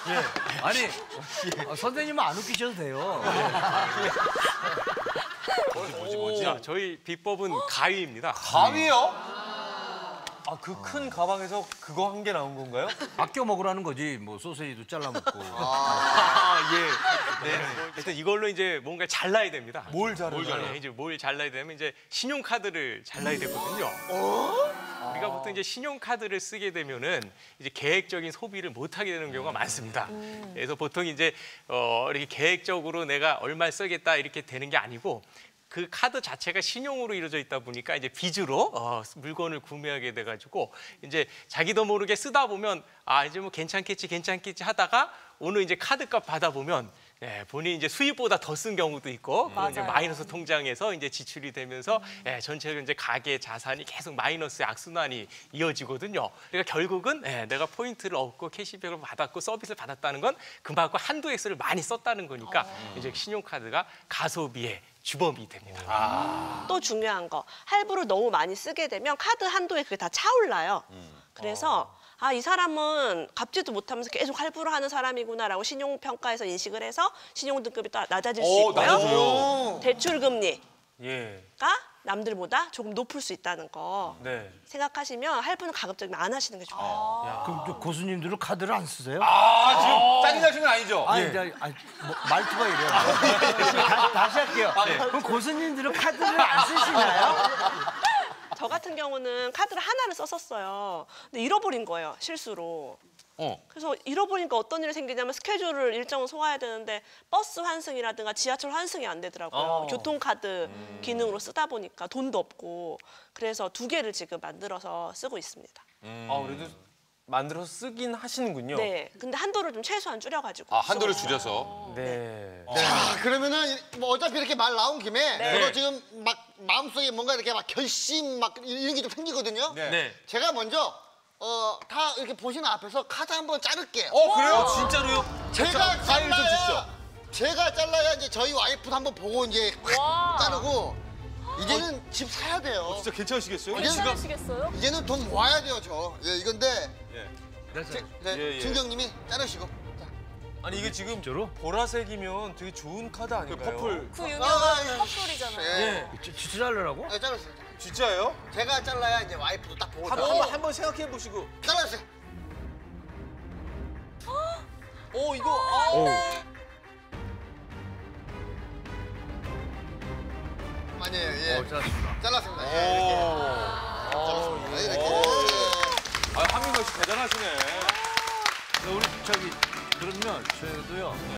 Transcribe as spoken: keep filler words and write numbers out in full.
예. 아니 어, 선생님은 안 웃기셔도 돼요. 뭐지 뭐지 뭐지? 자, 저희 비법은 가위입니다. 가위요? 아, 그 큰 가방에서 그거 한 개 나온 건가요? 아껴 먹으라는 거지. 뭐 소세지도 잘라 먹고. 아, 예. 네. 일단 이걸로 이제 뭔가 잘라야 됩니다. 뭘 잘라요? 네, 이제 뭘 잘라야 되면 이제 신용카드를 잘라야 되거든요. 우리가 보통 이제 신용카드를 쓰게 되면은 이제 계획적인 소비를 못 하게 되는 경우가 많습니다. 그래서 보통 이제 어, 이렇게 계획적으로 내가 얼마 쓰겠다 이렇게 되는 게 아니고 그 카드 자체가 신용으로 이루어져 있다 보니까 이제 빚으로 어, 물건을 구매하게 돼가지고 이제 자기도 모르게 쓰다 보면 아 이제 뭐 괜찮겠지 괜찮겠지 하다가 오늘 이제 카드값 받아보면 예, 본인이 이제 수입보다 더 쓴 경우도 있고 그건 이제 마이너스 통장에서 이제 지출이 되면서 음. 예, 전체적으로 이제 가계 자산이 계속 마이너스의 악순환이 이어지거든요. 그러니까 결국은 예, 내가 포인트를 얻고 캐시백을 받았고 서비스를 받았다는 건 그만큼 한도 액수를 많이 썼다는 거니까 어. 이제 신용카드가 가소비의 주범이 됩니다. 아. 또 중요한 거 할부를 너무 많이 쓰게 되면 카드 한도에 그게 다 차올라요. 음. 그래서 아, 이 사람은 갚지도 못하면서 계속 할부를 하는 사람이구나라고 신용평가에서 인식을 해서 신용등급이 또 낮아질 수 오, 있고요. 낮아져요. 대출금리가 예. 남들보다 조금 높을 수 있다는 거 네. 생각하시면 할부는 가급적이면 안 하시는 게 좋아요. 야, 그럼 저 고수님들은 카드를 안 쓰세요? 아, 지금 짜증나신 건 아니죠? 아니, 예. 이제, 아니 뭐, 말투가 이래요. 다, 다시 할게요. 그럼 고수님들은 카드를 안 쓰시나요? 저 같은 경우는 카드를 하나를 썼었어요. 근데 잃어버린 거예요, 실수로. 어. 그래서 잃어버리니까 어떤 일이 생기냐면 스케줄을 일정을 소화해야 되는데 버스 환승이라든가 지하철 환승이 안 되더라고요. 어. 교통카드 기능으로 쓰다 보니까 돈도 없고. 그래서 두 개를 지금 만들어서 쓰고 있습니다. 음. 아, 그래도 만들어서 쓰긴 하시는군요. 네, 근데 한도를 좀 최소한 줄여가지고. 아, 한도를 줄여서. 네. 자, 그러면은 뭐 어차피 이렇게 말 나온 김에 네. 저도 지금 막 마음속에 뭔가 이렇게 막 결심 막 이런 게 좀 생기거든요. 네. 네. 제가 먼저 어, 다 이렇게 보시는 앞에서 카드 한번 자를게요. 어, 그래요? 진짜로요? 제가 가위를 좀 잘라야 제가 잘라야 이제 저희 와이프도 한번 보고 이제 확 자르고 이제는 집 사야 돼요. 진짜 괜찮으시겠어요? 괜찮으시겠어요? 이제는 돈 모아야 돼요, 저. 예, 이건데 예. 제, 네, 예, 예. 준경님이 자르시고. 자. 아니, 이게 지금 진짜로? 보라색이면 되게 좋은 카드 아닌가요? 퍼플. 그 아, 유명한 예. 커플이잖아요. 예. 진짜 자르라고? 네, 잘랐어요. 진짜예요? 제가 잘라야 이제 와이프도 딱 보고. 한 자, 번, 한번 생각해 보시고. 잘라주세요. 오, 이거. 아, 오. 아니에요, 예. 어, 잘랐습니다. 잘랐습니다. 오. 예, 이렇게. 잘랐습니다. 이렇게. 아, 한민경 씨 대단하시네. 우리 저기 그러면 저희도요.